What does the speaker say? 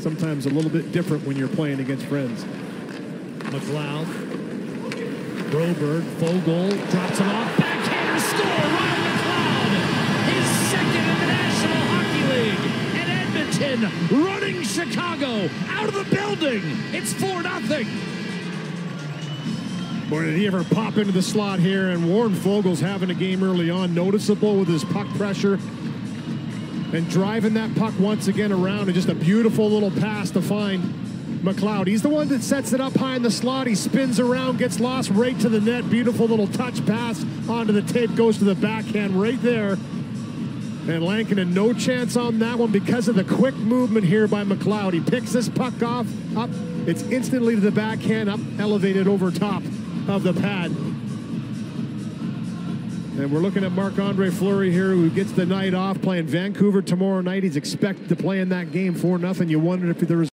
sometimes a little bit different when you're playing against friends. McLeod, Broberg, Fogle, drops it off, backhander score, Ryan McLeod, his second in the National Hockey League, and Edmonton running Chicago out of the building. It's 4-0. Boy, did he ever pop into the slot here, and Warren Fogel's having a game early on, noticeable with his puck pressure and driving that puck once again around, and just a beautiful little pass to find McLeod. He's the one that sets it up high in the slot. He spins around, gets lost right to the net. Beautiful little touch pass onto the tape, goes to the backhand right there. And Lankinen, no chance on that one because of the quick movement here by McLeod. He picks this puck off, up. It's instantly to the backhand, up, elevated over top of the pad. And we're looking at Marc-Andre Fleury here, who gets the night off, playing Vancouver tomorrow night. He's expected to play in that game 4-0. You wonder if there was